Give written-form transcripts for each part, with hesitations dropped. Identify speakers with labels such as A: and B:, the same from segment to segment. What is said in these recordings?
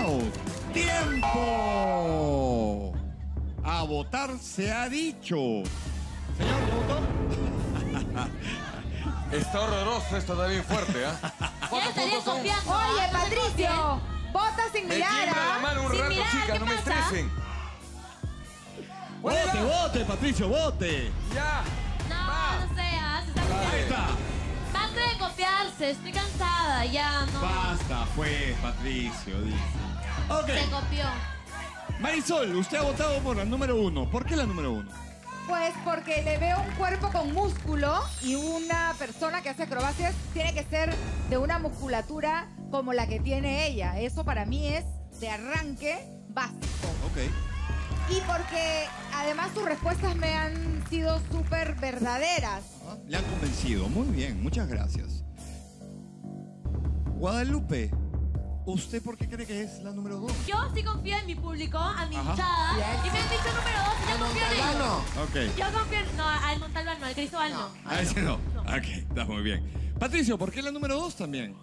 A: out. ¡Tiempo! A votar se ha dicho. Señor, ¿ya votó?
B: Está horroroso esto, está bien fuerte, ¿ah?
C: Ya estaría confiando.
D: Oye, Patricio, vota sin
B: Me
D: mirar,
B: tiembla la mano un
C: Sin
B: rato,
C: mirar,
B: chicas,
C: ¿qué
B: no me
C: pasa?
B: estresen.
A: ¡Vote, vote, Patricio, vote!
B: ¡Ya!
C: No seas. Se está
A: Ahí está.
C: Basta de copiarse, estoy cansada, ya no.
A: Basta, pues, Patricio, dice.
C: Se
A: Ok.
C: copió.
A: Marisol, usted ha votado por la número 1. ¿Por qué la número 1?
D: pues porque le veo un cuerpo con músculo y una persona que hace acrobacias tiene que ser de una musculatura como la que tiene ella. Eso para mí es de arranque básico.
A: Ok.
D: Y porque además sus respuestas me han sido súper verdaderas.
A: Ajá. Le han convencido. Muy bien, muchas gracias. Guadalupe, ¿usted por qué cree que es la número 2?
C: Yo sí confío en mi público, a mi
A: Ajá.
C: hinchada.
E: Bien.
C: Y me han dicho número 2 y yo confío en ellos.
E: Montalbano.
A: Ok.
C: Yo confío en... No, al Montalbán no, al Cristóbal no.
A: Ah, ese no. Ok, está muy bien. Patricio, ¿por qué la número 2 también?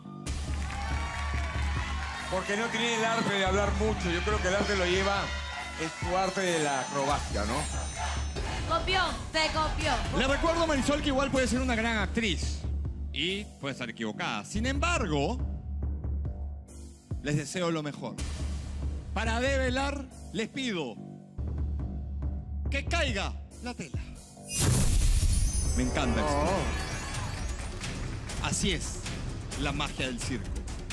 B: Porque no tiene el arte de hablar mucho. Yo creo que el arte lo lleva en su arte de la acrobacia, ¿no?
C: Copió, se copió.
A: Le recuerdo, Marisol, que igual puede ser una gran actriz. Y puede estar equivocada. Sin embargo, les deseo lo mejor. Para develar, les pido que caiga la tela. Me encanta esto. Así es la magia del circo.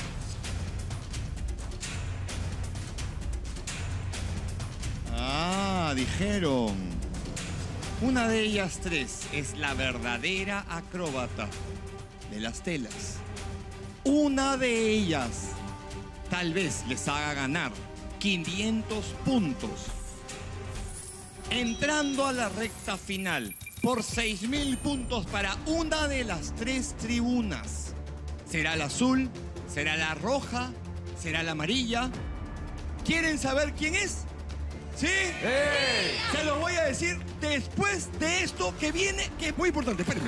A: Ah, dijeron. Una de ellas tres es la verdadera acróbata de las telas. Una de ellas tal vez les haga ganar 500 puntos. Entrando a la recta final por 6.000 puntos para una de las tres tribunas. ¿Será la azul? ¿Será la roja? ¿Será la amarilla? ¿Quieren saber quién es? ¿Sí?
B: ¡Ey!
A: Se los voy a decir después de esto que viene, que es muy importante. Espérenme.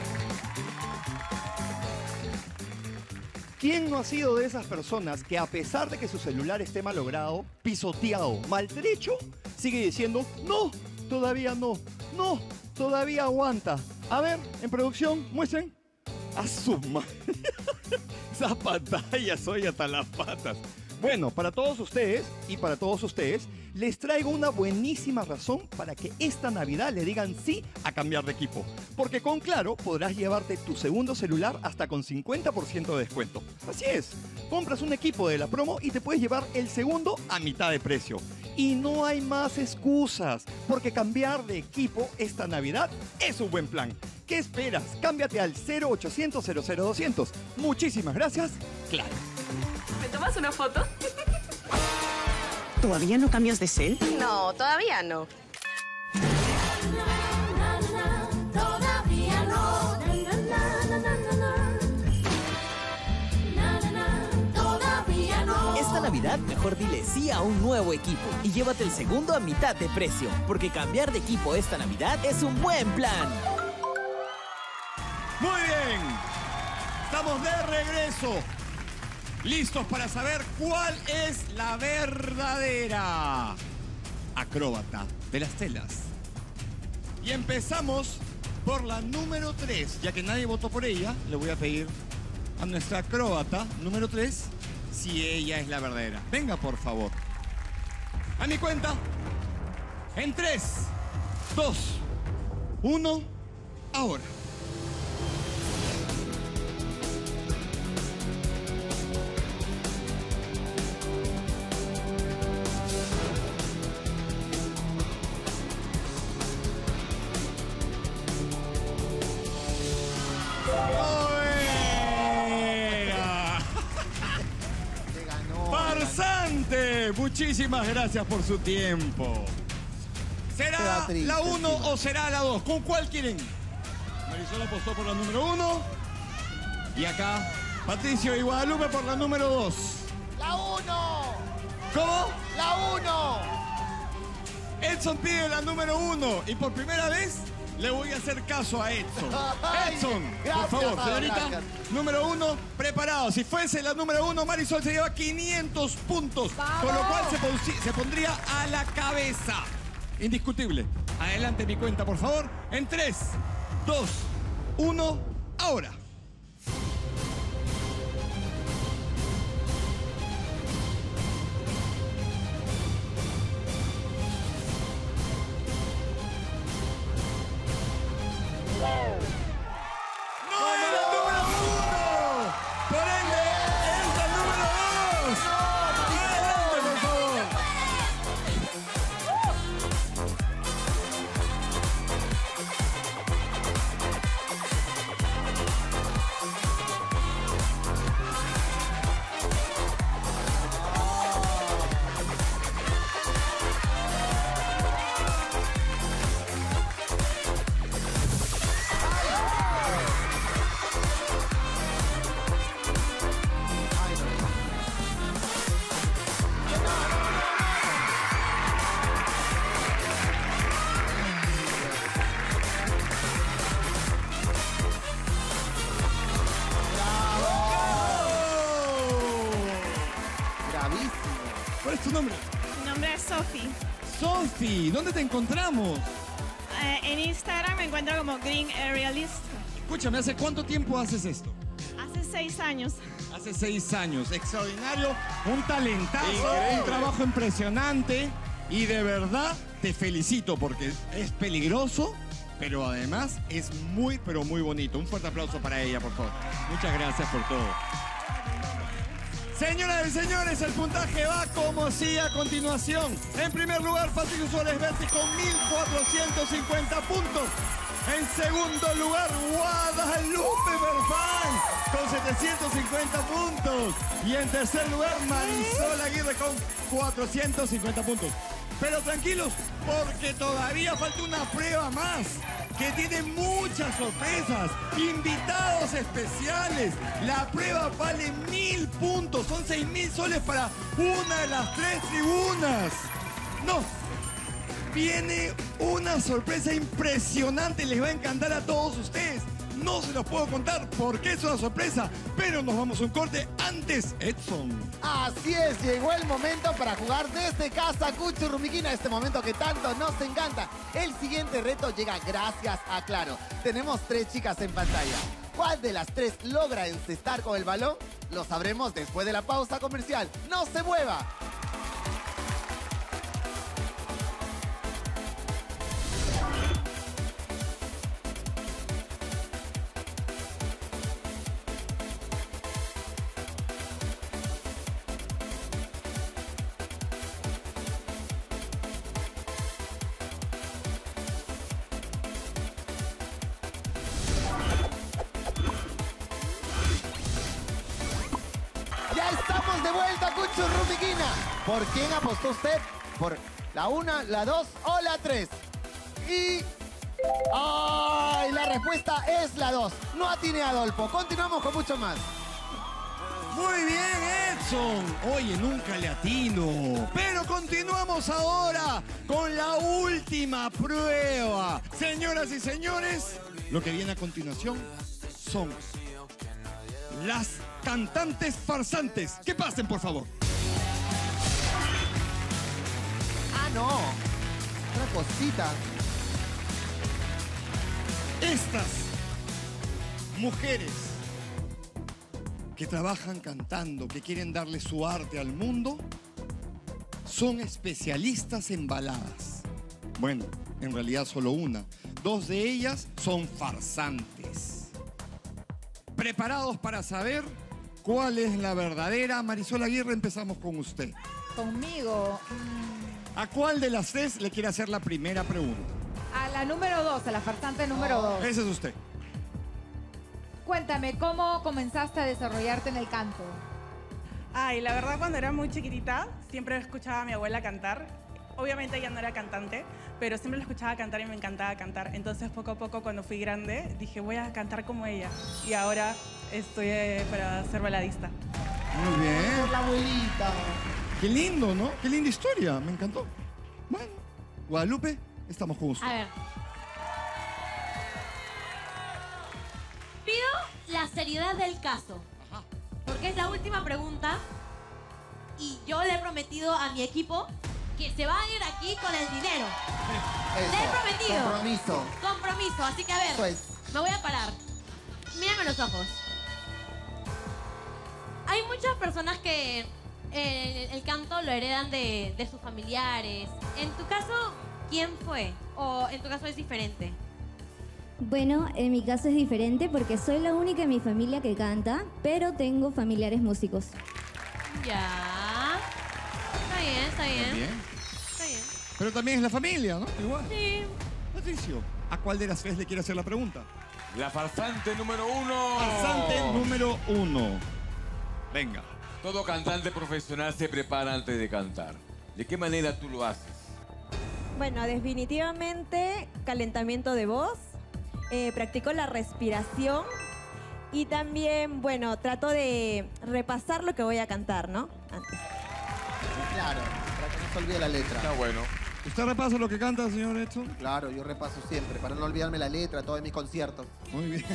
A: ¿Quién no ha sido de esas personas que a pesar de que su celular esté malogrado, pisoteado, maltrecho, sigue diciendo, no, todavía no, no, todavía aguanta? A ver, en producción, muestren. A su madre. Esa pantalla soy hasta las patas. Bueno, para todos ustedes y para todos ustedes, les traigo una buenísima razón para que esta Navidad le digan sí a cambiar de equipo. Porque con Claro podrás llevarte tu segundo celular hasta con 50% de descuento. Así es, compras un equipo de la promo y te puedes llevar el segundo a mitad de precio. Y no hay más excusas, porque cambiar de equipo esta Navidad es un buen plan. ¿Qué esperas? Cámbiate al 0800 00200. Muchísimas gracias, Claro.
F: ¿Me tomas una foto?
G: ¿Todavía no cambias de cel?
F: No, todavía no.
C: Todavía no. Todavía no.
H: Esta Navidad mejor dile sí a un nuevo equipo y llévate el segundo a mitad de precio, porque cambiar de equipo esta Navidad es un buen plan.
A: Muy bien, estamos de regreso. Listos para saber cuál es la verdadera acróbata de las telas. Y empezamos por la número 3. Ya que nadie votó por ella, le voy a pedir a nuestra acróbata número 3 si ella es la verdadera. Venga, por favor. A mi cuenta. En 3, 2, 1, ahora.
E: Se ganó.
A: ¡Farsante! Muchísimas gracias por su tiempo. ¿Será
E: Queda triste,
A: la 1
E: sí.
A: o será la 2? ¿Con cuál quieren? Marisol apostó por la número 1. Y acá, Patricio y Guadalupe por la número 2.
E: ¡La 1!
A: ¿Cómo?
E: ¡La 1!
A: Edson pide la número 1. Y por primera vez Le voy a hacer caso a Edson.
E: Ay,
A: Edson, por
E: gracias,
A: favor,
E: Ada
A: señorita.
E: Blancas.
A: Número 1, preparado. Si fuese la número 1, Marisol se lleva 500 puntos. Con lo cual se pondría a la cabeza. Indiscutible. Adelante mi cuenta, por favor. En 3, 2, 1, ahora. ¡No era el número 1! Por ende, es el número 2. Adelante, por favor.
E: Bravísimo.
A: ¿Cuál es tu nombre?
G: Mi nombre es Sophie.
A: Sophie, ¿dónde te encontramos?
G: En Instagram me encuentro como Green Aerialist.
A: Escúchame, ¿hace cuánto tiempo haces esto?
G: Hace 6 años.
A: Hace 6 años. Extraordinario, un talentazo,
B: Increíble.
A: un trabajo impresionante. Y de verdad te felicito porque es peligroso, pero además es muy, pero muy bonito. Un fuerte aplauso para ella, por favor. Muchas gracias por todo. Señoras y señores, el puntaje va como sigue a continuación. En primer lugar, Patricio Suárez Berti con 1.450 puntos. En segundo lugar, Guadalupe Berfán con 750 puntos. Y en tercer lugar, Marisol Aguirre con 450 puntos. Pero tranquilos, porque todavía falta una prueba más, que tiene muchas sorpresas, invitados especiales. La prueba vale 1.000 puntos, son 6.000 soles para una de las 3 tribunas. No, viene una sorpresa impresionante, les va a encantar a todos ustedes. No se los puedo contar porque es una sorpresa, pero nos vamos a un corte antes, Edson.
E: Así es, llegó el momento para jugar desde casa Cucho Rumiquina, este momento que tanto nos encanta. El siguiente reto llega gracias a Claro. Tenemos 3 chicas en pantalla. ¿Cuál de las 3 logra encestar con el balón? Lo sabremos después de la pausa comercial. ¡No se mueva! Ya estamos de vuelta, Cucho Rumiquina. ¿Por quién apostó usted? ¿Por la 1, la 2 o la 3? Y... ¡ay! La respuesta es la 2. No atiné a Adolfo. Continuamos con mucho más.
A: Muy bien, Edson. Oye, nunca le atino. Pero continuamos ahora con la última prueba. Señoras y señores, lo que viene a continuación son las cantantes farsantes. Que pasen, por favor.
E: Ah, no. Otra cosita.
A: Estas mujeres que trabajan cantando, que quieren darle su arte al mundo, son especialistas en baladas. Bueno, en realidad solo una. 2 de ellas son farsantes. ¿Preparados para saber cuál es la verdadera? Marisol Aguirre, empezamos con usted.
D: Conmigo.
A: ¿A cuál de las 3 le quiere hacer la primera pregunta?
D: A la número 2, a la farsante número 2.
A: Ese es usted.
D: Cuéntame, ¿cómo comenzaste a desarrollarte en el canto?
I: Ay, la verdad, cuando era muy chiquitita, siempre escuchaba a mi abuela cantar. Obviamente ella no era cantante, pero siempre la escuchaba cantar y me encantaba cantar. Entonces, poco a poco, cuando fui grande, dije, voy a cantar como ella. Y ahora estoy para ser baladista.
A: Muy bien.
E: Por la abuelita.
A: Qué lindo, ¿no? Qué linda historia. Me encantó. Bueno, Guadalupe, estamos con usted.
C: A ver. la seriedad del caso. Porque es la última pregunta y yo le he prometido a mi equipo que se va a ir aquí con el dinero.
E: Eso,
C: Le he prometido.
E: compromiso.
C: Compromiso. Así que a ver,
E: Eso es.
C: me voy a parar. Mírame los ojos. Hay muchas personas que el canto lo heredan de sus familiares. En tu caso, ¿quién fue? ¿O en tu caso es diferente?
J: Bueno, en mi caso es diferente porque soy la única en mi familia que canta, pero tengo familiares músicos.
C: Ya. Está bien, está bien.
A: Bien.
C: Está bien.
A: Pero también es la familia, ¿no? Igual.
C: Sí.
A: Patricio, ¿a cuál de las tres le quiere hacer la pregunta?
B: La farsante número 1.
A: Farsante número 1. Venga.
B: Todo cantante profesional se prepara antes de cantar. ¿De qué manera tú lo haces?
K: Bueno, definitivamente calentamiento de voz, practico la respiración y también, bueno, trato de repasar lo que voy a cantar, ¿no? Antes.
E: Claro, para que no se olvide la letra.
B: Está bueno.
A: ¿Usted repasa lo que canta, señor Edson?
E: Claro, yo repaso siempre, para no olvidarme la letra, todos mis conciertos.
A: Muy bien.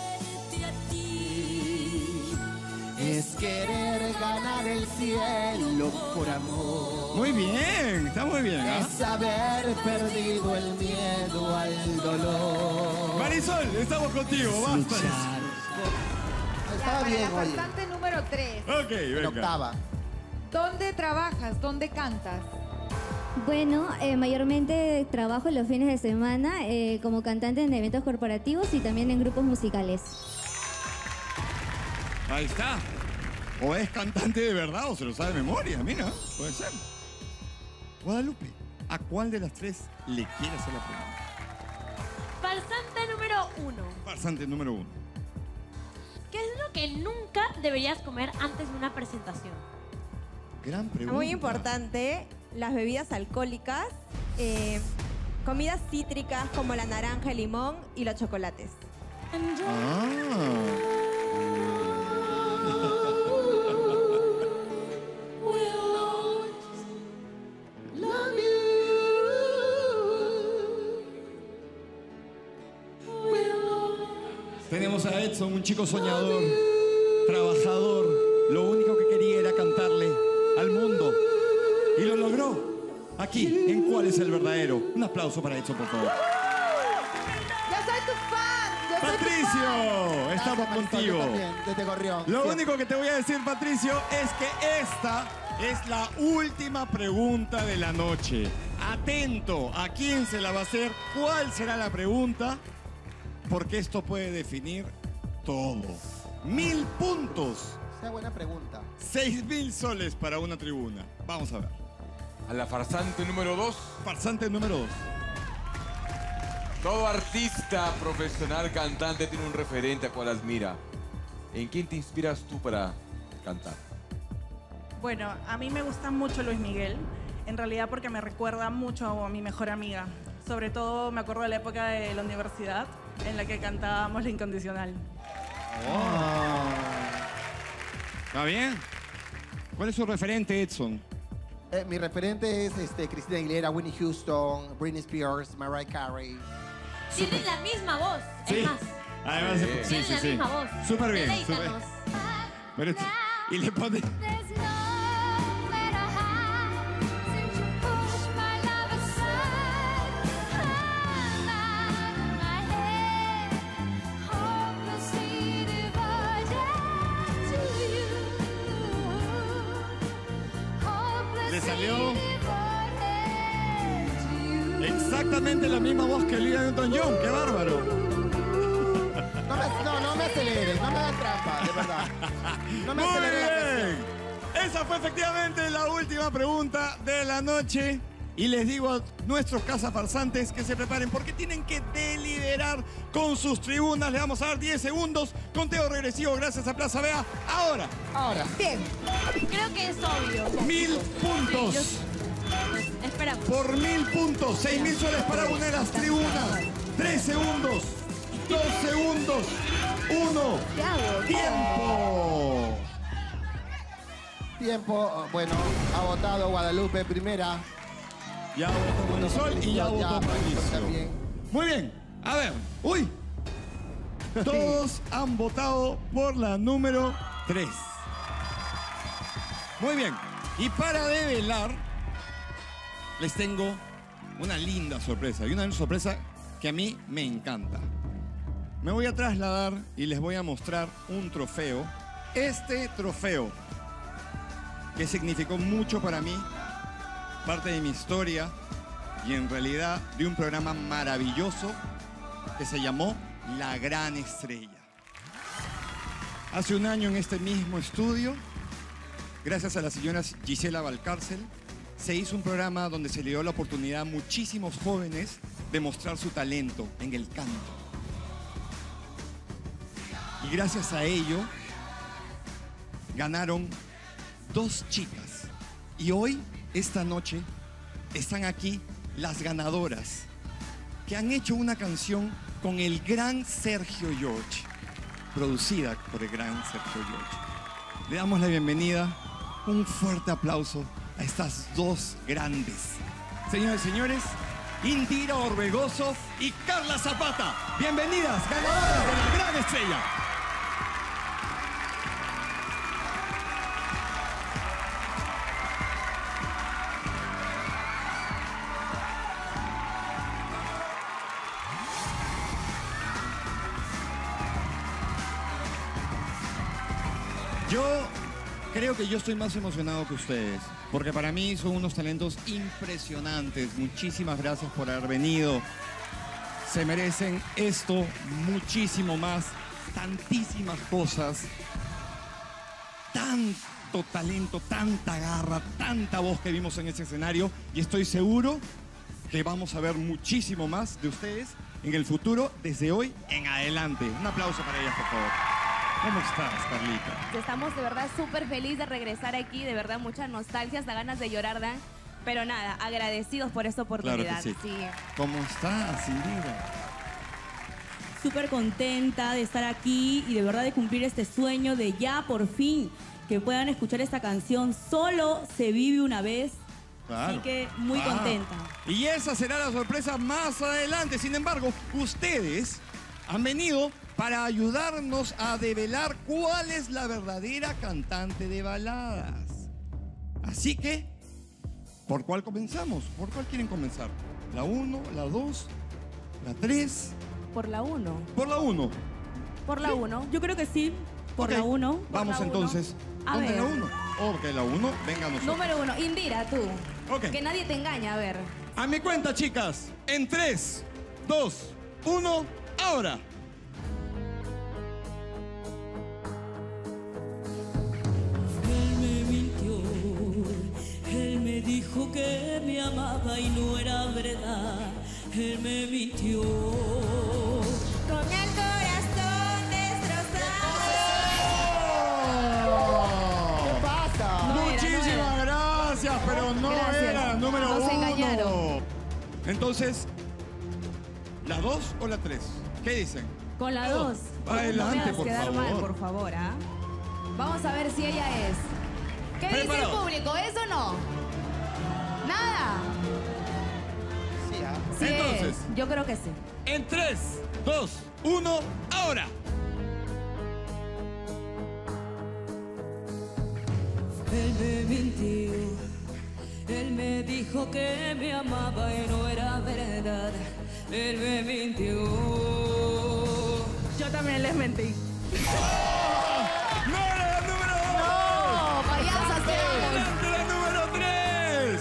E: Es querer ganar el cielo por amor.
A: Muy bien, está muy bien. ¿Ah?
E: Es haber perdido el miedo al dolor.
A: Marisol, estamos contigo, basta.
E: Estaba
D: para
E: bien,
D: la
E: oye.
D: farsante número 3.
A: Ok,
E: En
A: venga.
E: octava.
D: ¿Dónde trabajas? ¿Dónde cantas?
J: Bueno, mayormente trabajo los fines de semana como cantante en eventos corporativos y también en grupos musicales.
A: Ahí está. O es cantante de verdad o se lo sabe de memoria, mira, puede ser. Guadalupe, ¿a cuál de las tres le quiere hacer la pregunta?
C: Farsante número 1.
A: Farsante número 1.
C: ¿Qué es lo que nunca deberías comer antes de una presentación?
A: Gran pregunta.
K: Muy importante, las bebidas alcohólicas, comidas cítricas como la naranja, el limón y los chocolates.
A: Tenemos a Edson, un chico soñador, trabajador. Lo único que quería era cantarle al mundo. Y lo logró. Aquí, en ¿Cuál es el verdadero? Un aplauso para Edson, por favor.
D: ¡Yo soy tu fan! ¡Yo soy tu fan!
A: Patricio, estamos
E: Gracias, Marisol,
A: contigo.
E: yo también, desde Gorrión.
A: Lo
E: Siempre.
A: único que te voy a decir, Patricio, es que esta es la última pregunta de la noche. Atento a quién se la va a hacer, cuál será la pregunta, porque esto puede definir todo. 1000 puntos,
E: Esa buena pregunta.
A: 6000 soles para una tribuna. Vamos a ver.
B: A la farsante número 2.
A: Farsante número 2.
B: Todo artista profesional cantante tiene un referente a cual admira. ¿En quién te inspiras tú para cantar?
I: Bueno, a mí me gusta mucho Luis Miguel, en realidad porque me recuerda mucho a mi mejor amiga. Sobre todo me acuerdo de la época de la universidad en la que cantábamos La Incondicional.
A: ¿Está bien? ¿Cuál es su referente, Edson?
E: Mi referente es Cristina Aguilera, Whitney Houston, Britney Spears, Mariah Carey.
C: Tienen la misma voz,
A: Sí.
C: es más.
A: Además, sí,
C: Tienen
A: sí,
C: la
A: sí.
C: misma voz.
A: Súper bien.
C: Deleítanos.
A: Pero y le pone... Le salió exactamente la misma voz que Olivia Newton-John. ¡Qué bárbaro!
E: No me aceleres, no me hagan trampa, de verdad. No me
A: Muy
E: aceleres la
A: bien.
E: presión.
A: Esa fue efectivamente la última pregunta de la noche. Y les digo a nuestros cazafarsantes que se preparen porque tienen que deliberar con sus tribunas. Le vamos a dar 10 segundos. Conteo regresivo gracias a Plaza Vea. Ahora.
D: Bien.
C: Creo que es obvio.
A: 1000 puntos.
C: Espera.
A: Por 1000 puntos. 6000 soles para una de las tribunas. 3 segundos. 2 segundos. 1. ¡Tiempo!
E: Tiempo, bueno, ha votado Guadalupe primera.
A: Ya votó Marisol y ya votó
E: Marisol
A: Patricio.
E: también.
A: Muy bien. A ver. ¡Uy! Todos han votado por la número 3. Muy bien. Y para develar, les tengo una linda sorpresa. Y una sorpresa que a mí me encanta. Me voy a trasladar y les voy a mostrar un trofeo. Este trofeo, que significó mucho para mí, parte de mi historia y en realidad de un programa maravilloso que se llamó La Gran Estrella. Hace un año en este mismo estudio, gracias a la señora Gisela Valcárcel, se hizo un programa donde se le dio la oportunidad a muchísimos jóvenes de mostrar su talento en el canto. Y gracias a ello, ganaron 2 chicas. Y hoy, esta noche, están aquí las ganadoras que han hecho una canción con el gran Sergio George, producida por el gran Sergio George. Le damos la bienvenida, un fuerte aplauso a estas 2 grandes. Señoras y señores, Indira Orbegoso y Carla Zapata. Bienvenidas, ganadoras de La Gran Estrella. Yo creo que yo estoy más emocionado que ustedes, porque para mí son unos talentos impresionantes. Muchísimas gracias por haber venido. Se merecen esto, muchísimo más, tantísimas cosas, tanto talento, tanta garra, tanta voz que vimos en ese escenario, y estoy seguro que vamos a ver muchísimo más de ustedes en el futuro, desde hoy en adelante. Un aplauso para ellas, por favor. ¿Cómo estás, Carlita?
F: Estamos de verdad súper felices de regresar aquí, de verdad muchas nostalgias, da ganas de llorar, Dan. Pero nada, agradecidos por esta oportunidad.
A: Claro que sí. ¿Cómo estás, Indira?
L: Súper contenta de estar aquí y de verdad de cumplir este sueño de ya por fin que puedan escuchar esta canción. Solo se vive una vez.
A: Claro.
L: Así que muy contenta.
A: Y esa será la sorpresa más adelante. Sin embargo, ustedes han venido para ayudarnos a develar cuál es la verdadera cantante de baladas. Así que, ¿por cuál comenzamos? ¿Por cuál quieren comenzar? ¿La 1, la 2, la 3?
F: Por la 1.
A: Por la 1.
L: Por la 1. Yo creo que sí. Por la 1.
A: Vamos entonces.
L: A
A: ¿Dónde
L: ver.
A: la 1? Ok, la 1, venga a nosotros.
F: Número 1, Indira, tú.
A: Ok.
F: Que nadie te engaña, a ver.
A: A mi cuenta, chicas. En 3, 2, 1, ahora.
M: Él me mintió, él me dijo que me amaba y no era verdad. Él me mintió.
F: Con el corazón destrozado.
E: ¿Qué pasa?
A: Muchísimas gracias, pero no era número 1.
F: Nos engañaron.
A: Entonces, ¿la 2 o la 3? ¿Qué dicen?
F: Con la 2.
A: Adelante, por
F: quedar mal,
A: favor.
F: por favor, ¿ah? Vamos a ver si ella es. ¿Qué dice el
A: Preparado.
F: público? ¿Eso o no? Nada. Sí
A: Entonces.
F: es. Yo creo que sí.
A: En 3, 2, 1, ahora.
M: Él me mintió, él me dijo que me amaba y no era verdad. Él me mintió.
I: Yo también les mentí.
A: ¡No era la número 2!
F: ¡No, payasas, te amo!
A: ¡Adelante la número 3!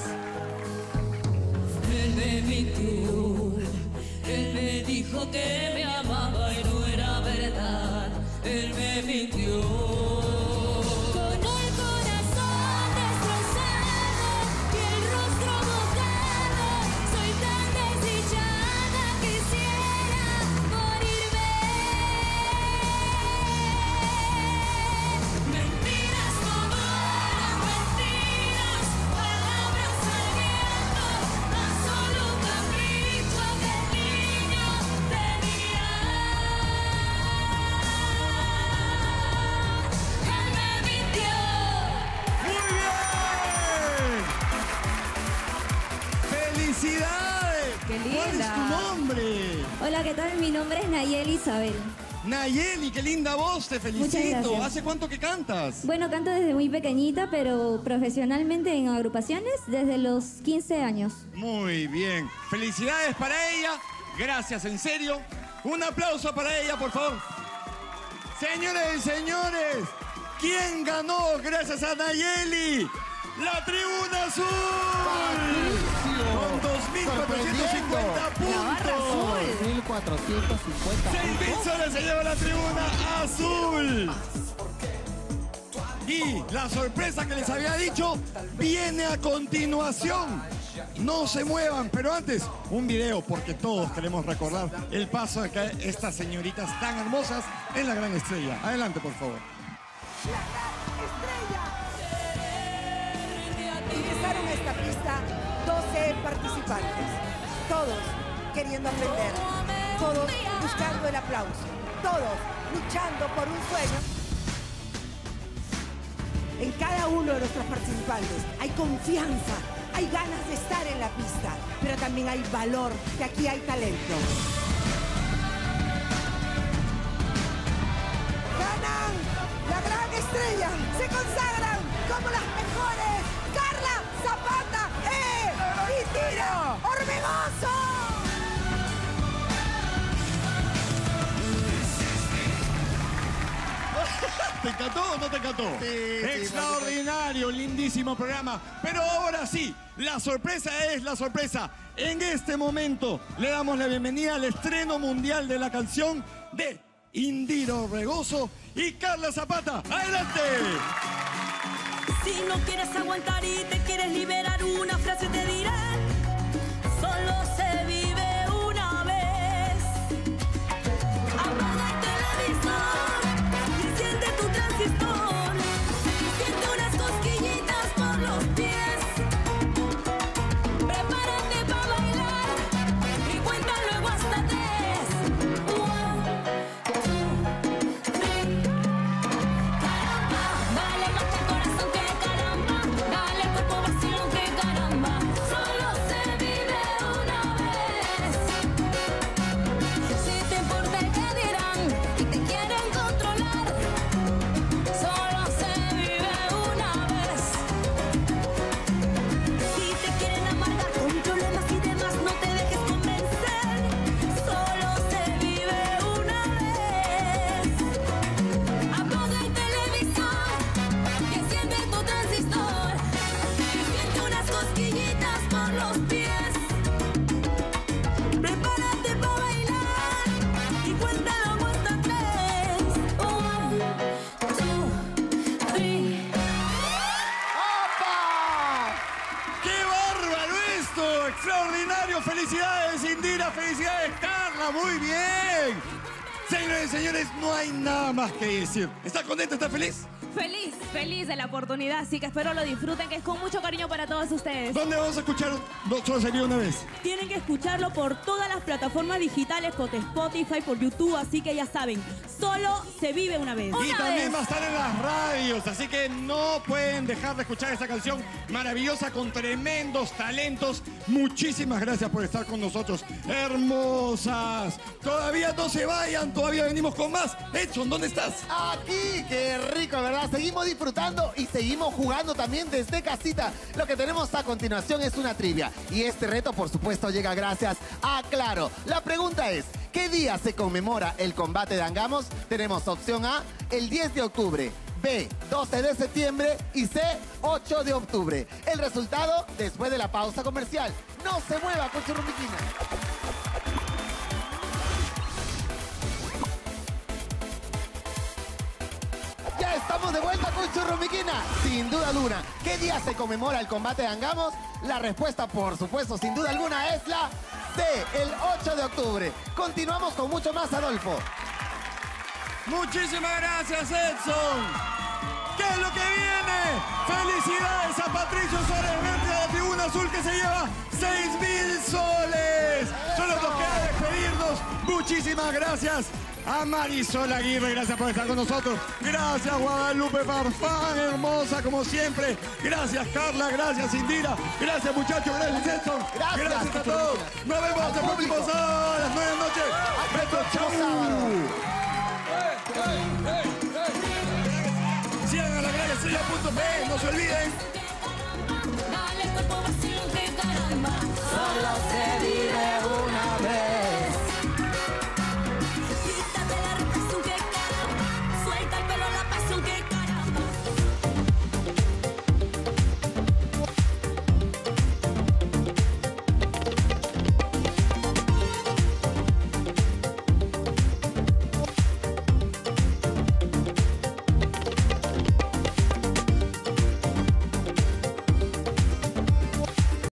M: Él me mintió, él me dijo que me amaba y no era verdad. Él me mintió. Con el corazón destrozado y el rostro mojado, soy tan desdichada, quisiera morirme. Mentiras como eran mentiras, palabras al viento, tan solo un capricho que el niño tenía. Él me mintió.
A: ¡Muy bien! ¡Felicidades!
F: ¡Qué
A: ¿Cuál es
F: linda!
A: tu nombre?
J: Hola, ¿qué tal? Mi nombre es Nayeli Isabel.
A: Nayeli, qué linda voz, te
J: Muchas
A: felicito.
J: gracias.
A: ¿Hace cuánto que cantas?
J: Bueno, canto desde muy pequeñita, pero profesionalmente en agrupaciones desde los 15 años.
A: Muy bien. Felicidades para ella. Gracias, en serio. Un aplauso para ella, por favor. Señores y señores, ¿quién ganó gracias a Nayeli? La Tribuna Azul. Con 2.450 puntos.
E: 2.450.
A: 6.000 soles se lleva la Tribuna Azul. Y la sorpresa que les había dicho viene a continuación. No se muevan, pero antes un video porque todos queremos recordar el paso de que estas señoritas tan hermosas en la Gran Estrella. Adelante, por favor.
N: Ingresaron a esta pista 12 participantes, todos queriendo aprender, todos buscando el aplauso, todos luchando por un sueño. En cada uno de nuestros participantes hay confianza, hay ganas de estar en la pista, pero también hay valor, que aquí hay talento. Ganan la Gran Estrella, se consagran como las mejores. Carla Zapata y Tiro Orbegoso.
A: ¿Te encantó o no te encantó?
E: Sí,
A: extraordinario, lindísimo programa. Pero ahora sí, la sorpresa es la sorpresa. En este momento le damos la bienvenida al estreno mundial de la canción de Indira Orbegoso y Carla Zapata. ¡Adelante!
M: Si no quieres aguantar y te quieres liberar, una frase te diré: solo se vive una vez. Apaga el televisor y siente tu transistor. Y siente unas cosquillitas por los pies. Prepárate para bailar y cuenta luego hasta 3. 1, 2, 3. Caramba, dale más al corazón que caramba. Dale al cuerpo vacío que caramba. Solo se vive una vez. Si te importa el que dirán y te quieren controlar, solo se vive una vez. Si te quieren amargar con problemas y demás, no te dejes convencer. Solo se vive una vez. Apaga el televisor y enciende tu transistor. Y siente unas cosquillitas por los pies. Prepárate para bailar y cuéntalo hasta 3. 1, 2, 3.
A: ¡Qué bárbaro esto! ¡Extraordinario! ¡Felicidades, Indira! ¡Felicidades, Carla! ¡Muy bien! Señores y señores, no hay nada más que decir. ¿Está contenta? ¿Está feliz?
F: Feliz, feliz de la oportunidad, así que espero lo disfruten, que es con mucho cariño para todos ustedes.
A: ¿Dónde vamos a escuchar? No, solo sería una vez.
L: Tienen que escucharlo por todas las plataformas digitales, por Spotify, por YouTube, así que ya saben, solo se vive una vez.
A: Y también va a estar en las radios, así que no pueden dejar de escuchar esta canción maravillosa con tremendos talentos. Muchísimas gracias por estar con nosotros, hermosas. Todavía no se vayan, todavía venimos con más. Edson, ¿dónde estás?
E: Aquí, qué rico, ¿verdad? Seguimos disfrutando y seguimos jugando también desde casita. Lo que tenemos a continuación es una trivia. Y este reto, por supuesto, llega gracias a Claro. La pregunta es, ¿qué día se conmemora el combate de Angamos? Tenemos opción A, el 10 de octubre. B, 12 de septiembre. Y C, 8 de octubre. El resultado después de la pausa comercial. No se mueva con Churrumiquina. Ya estamos de vuelta con Churrumiquina. Sin duda alguna, ¿qué día se conmemora el combate de Angamos? La respuesta, por supuesto, sin duda alguna, es la C, el 8 de octubre. Continuamos con mucho más, Adolfo.
A: Muchísimas gracias, Edson. ¿Qué es lo que viene? Felicidades a Patricio Suárez Verde de la Tribuna Azul, que se lleva 6.000 soles. Solo nos queda despedirnos. Muchísimas gracias a Marisol Aguirre, gracias por estar con nosotros. Gracias, Guadalupe Farfán, hermosa como siempre. Gracias, Carla, gracias, Indira. Gracias, muchachos, gracias, Edson. Gracias a todos. Nos vemos el próximo sábado a las 9 de la noche. Besos, chau.
O: Sigan a la gran estrella.p, no se olviden.
M: Dale cuerpo